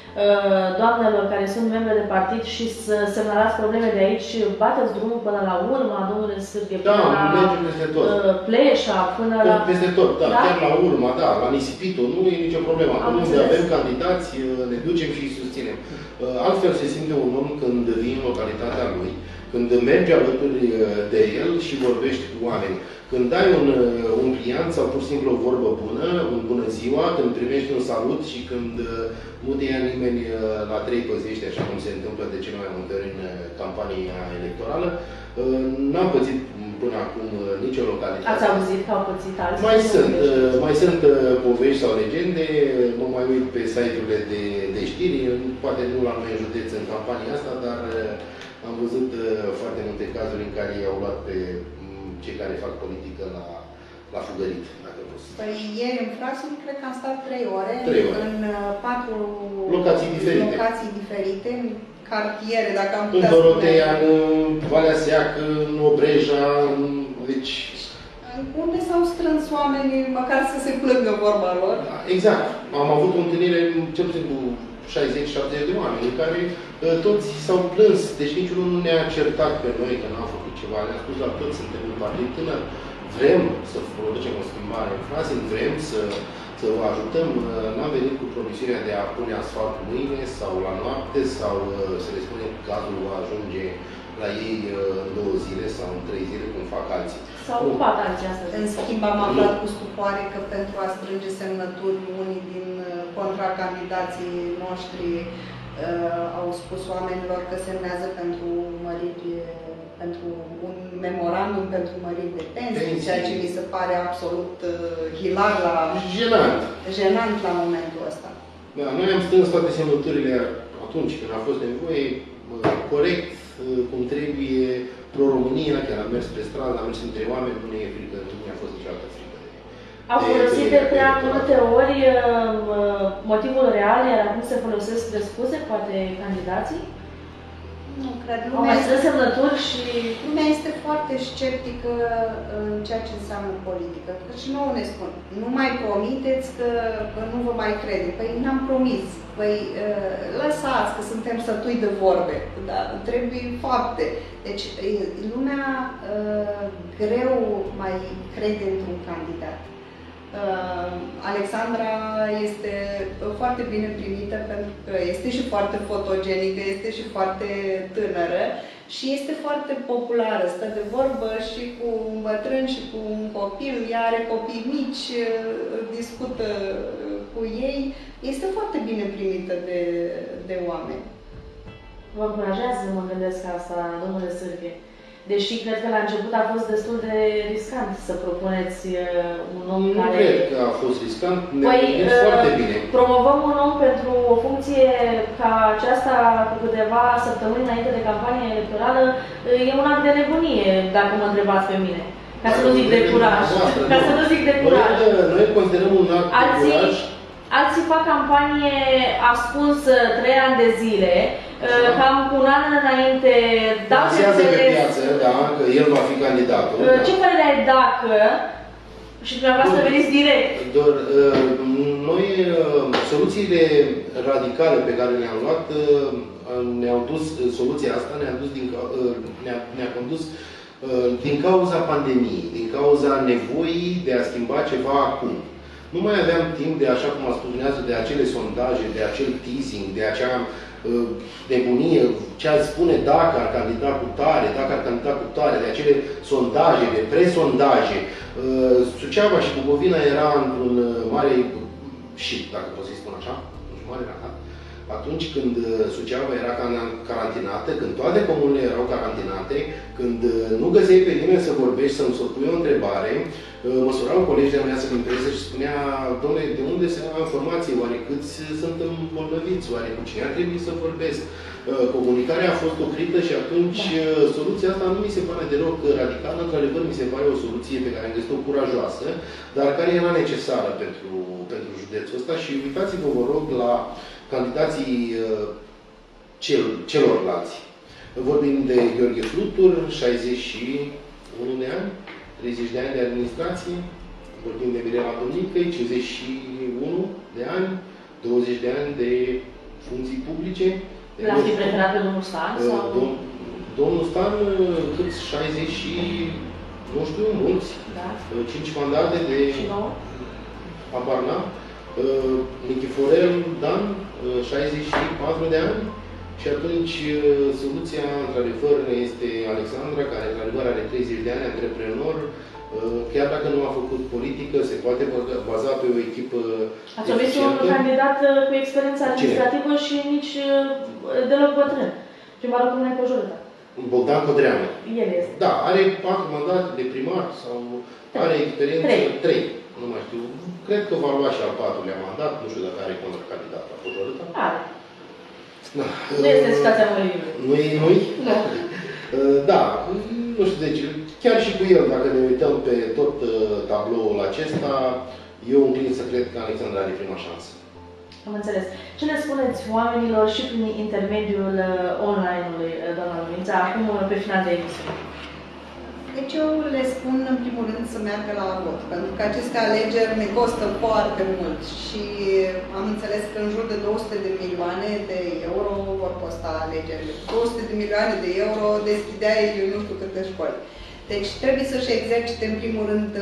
doamnelor care sunt membre de partid și să semnalați probleme de aici, bateți drumul până la urmă, domnule Sârghe, da, până la peste tot. Pleșa, până la... Peste tot, da, da, chiar la urmă, da, la Nisipito, nu e nicio problemă. Acum unde avem candidați, ne ducem și îi susținem. Altfel se simte un om când vine în localitatea lui, când merge alături de el și vorbești cu oameni. Când dai un, un client sau pur și simplu o vorbă bună, un bună ziua, când primești un salut și când nu te ia nimeni la trei păzești, așa cum se întâmplă de cele mai multe ori în campania electorală, n-am pățit până acum nicio localitate. Ați auzit că au pățit alții? Mai sunt, mai sunt povești sau legende, mă mai uit pe site-urile de, de știri, poate nu la noi în județ în campania asta, dar am văzut foarte multe cazuri în care i-au luat pe cei care fac politică la, la fugărit, dacă vreți. Păi ieri în Frasă, cred că am stat trei ore, trei ore. în patru locații diferite. locații diferite, în cartiere, dacă am putea în Dorotea, în Valea Seacă, în Obreja, în... deci... Unde s-au strâns oamenii, măcar să se plângă vorba lor. Da, exact. Am avut o întâlnire, cel puțin cu șaizeci șaptezeci de oameni, în care uh, toți s-au plâns. Deci niciunul nu ne-a certat pe noi că n-am făcut ceva. Ne-a spus la toți, suntem un partid tânăr, vrem să producem o schimbare în Frasă, vrem să, să vă ajutăm. N-am venit cu promisiunea de a pune asfalt mâine sau la noapte sau uh, să le spunem că cazul va ajunge la ei în două zile sau în trei zile, cum fac alții. S-au ocupat alții astăzi. În schimb, am aflat cu stupoare că pentru a strânge semnături, unii din contracandidații noștri uh, au spus oamenilor că semnează pentru măriri, pentru un memorandum pentru măriri de pensii, ceea ce mi se pare absolut uh, hilar la... Jenant. Jenant la momentul ăsta. Da, noi am strâns toate semnăturile atunci când a fost nevoie, corect, cum trebuie, Pro-România, chiar am mers pe stradă, am mers între oameni, nu ne e frică, nu mi-a fost niciodată frică. Au folosit de prea multe ori motivul real, iar acum se folosesc de scuze, poate, candidații? Nu cred. Au mai strâns semnături și... Lumea este foarte sceptică în ceea ce înseamnă politică. Căci nouă ne spun, nu mai promiteți că, că nu vă mai crede. Păi n-am promis. Păi lăsați că suntem sătui de vorbe, dar trebuie fapte. Deci lumea greu mai crede într-un candidat. Alexandra este foarte bine primită pentru că este și foarte fotogenică, este și foarte tânără și este foarte populară. Stă de vorbă și cu un bătrân și cu un copil, ea are copii mici, discută cu ei. Este foarte bine primită de, de oameni. Vă încurajează, mă gândesc asta, domnule Sârche. Deși cred că la început a fost destul de riscant să propuneți un om nu care... Nu cred că a fost riscant, ne păi, uh, foarte bine. Promovăm un om pentru o funcție ca aceasta cu câteva săptămâni înainte de campanie electorală, e un act de nebunie, dacă mă întrebați pe mine. Ca să nu zic de curaj. Ca să nu zic de curaj. Noi, noi considerăm un act de curaj. Alții fac campanie ascuns trei ani de zile, așa. Cam cu un an înainte dau Lansează pe piață, da, că el va fi candidatul. Ce părere ai dacă, și dumneavoastră veniți direct? Doar, noi, soluțiile radicale pe care le-am luat, ne-au dus, soluția asta ne-a dus din, ne-a, ne-a condus din cauza pandemiei, din cauza nevoii de a schimba ceva acum. Nu mai aveam timp de, așa cum a spus dumneavoastră, de acele sondaje, de acel teasing, de acea uh, nebunie, ce ar spune dacă ar candida cu tare, dacă ar candida cu tare, de acele sondaje, de presondaje. Uh, Suceava și Bucovina era într-un mare și, dacă pot să-i spun așa, într-un mare rahat, atunci când Suceava era carantinată, când toate comunele erau carantinate, când nu găseai pe nimeni să vorbești, să-mi să pui o întrebare, măsurau colegii de-a mea din presă și spunea, domnule, de unde se ia informație? Oare câți sunt îmbolnăviți? Oare cu cine ar trebui să vorbesc? Comunicarea a fost oprită și atunci da. Soluția asta nu mi se pare deloc radicală. Într-adevăr, mi se pare o soluție pe care am găsit-o curajoasă, dar care era necesară pentru, pentru județul ăsta. Și uitați-vă, vă rog, la candidații cel, celorlalți. Vorbim de Gheorghe Flutur, șaizeci și unu de ani, treizeci de ani de administrație. Vorbim de Mirela Domnicăi, cincizeci și unu de ani, douăzeci de ani de funcții publice. L-ați fi preferat pe domnul Stan? Sau... Dom domnul Stan, cât șaizeci și, nu știu, mulți. Da. cinci mandate de... Și nouă? Abarna. Nichiforel Dan, șaizeci și patru de ani. Și atunci soluția, într-adevăr, este Alexandra, care, într-adevăr, are treizeci de ani, antreprenor. Chiar dacă nu a făcut politică, se poate baza pe o echipă Ați omis un candidat cu experiență administrativă și nici deloc bătrân. Primarul Comunei Cojorâta. Bogdan Codreanu. El este. Da, are patru mandate de primar sau are experiență trei. trei. Nu mai știu. Cred că va lua și al patrulea mandat. Nu știu dacă are contracandidat la Cojorâta. Are. Da. Nu este situația mărimii. Nu-i? Nu-i? Da. Da. Nu știu de ce. Chiar și cu el, dacă ne uităm pe tot tabloul acesta, eu înclin să cred că Alexandra are prima șansă. Am înțeles. Ce le spuneți oamenilor și prin intermediul online-ului, doamna Lumința, acum pe final de emisiune? Deci eu le spun în primul rând să meargă la vot, pentru că aceste alegeri ne costă foarte mult și am înțeles că în jur de două sute de milioane de euro vor costa alegerile. două sute de milioane de euro deschideai nu știu câte școli. Deci trebuie să-și exercite în primul rând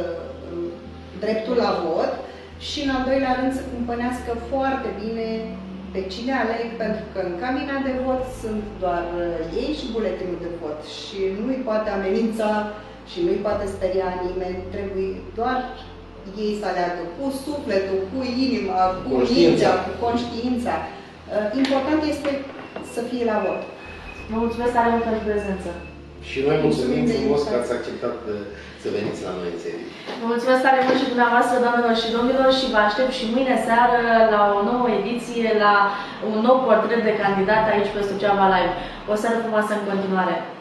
dreptul la vot și în al doilea rând să cumpănească foarte bine pe cine aleg, pentru că în cabina de vot sunt doar ei și buletinul de vot și nu-i poate amenința și nu-i poate speria nimeni, trebuie doar ei să aleagă cu sufletul, cu inima, cu mintea, cu conștiința. Important este să fie la vot. Vă mulțumesc tare mult pentru prezență. Și noi mulțumim frumos că ați acceptat să veniți la noi în serie. Vă mulțumesc tare mult și dumneavoastră, doamnelor și domnilor, și vă aștept și mâine seară la o nouă ediție, la un nou portret de candidat aici pe Suceava Live. O seară frumoasă în continuare!